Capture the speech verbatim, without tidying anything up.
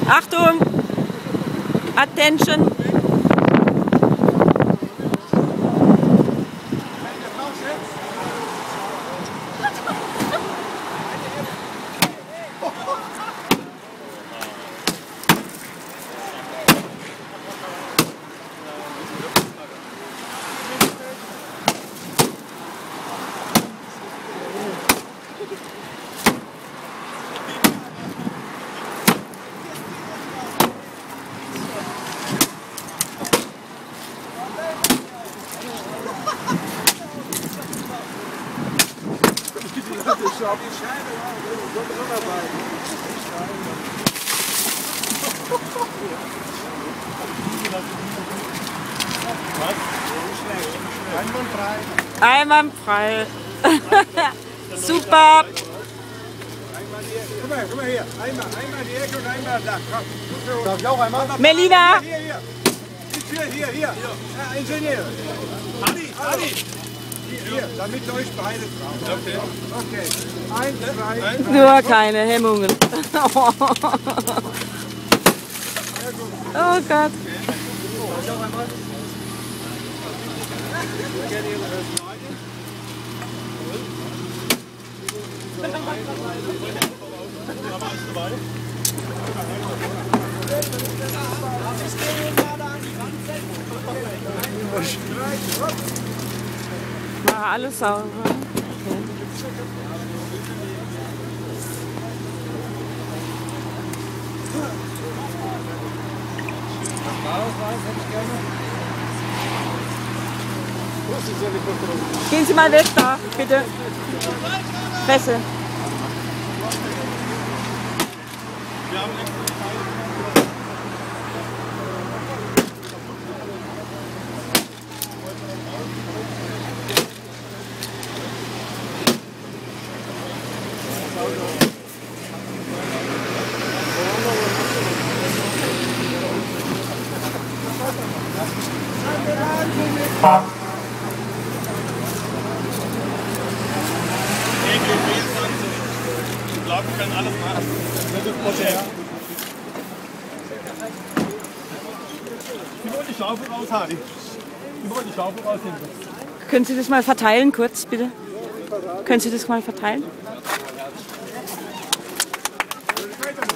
Achtung! Attention! Einwandfrei. Super. Komm mal, komm mal hier. Einmal, einmal die Ecke und einmal da. Komm. Darf ich auch einmal? Melina. Hier, hier. Hier, hier, hier. Ja, Ingenieur. Hadi, Hadi. Hier, damit euch beide trauen. Okay. Okay. Eins, zwei, drei. Nur keine Hemmungen. Oh Gott. Mach alles sauber. Okay. Gehen Sie mal weg da, bitte. Besser. Ich glaube, wir können alles machen. Ich wollte die Schaufel raus, Hadi. Ich wollte die Schaufel raus hinten. Können Sie das mal verteilen, kurz, bitte? Können Sie das mal verteilen?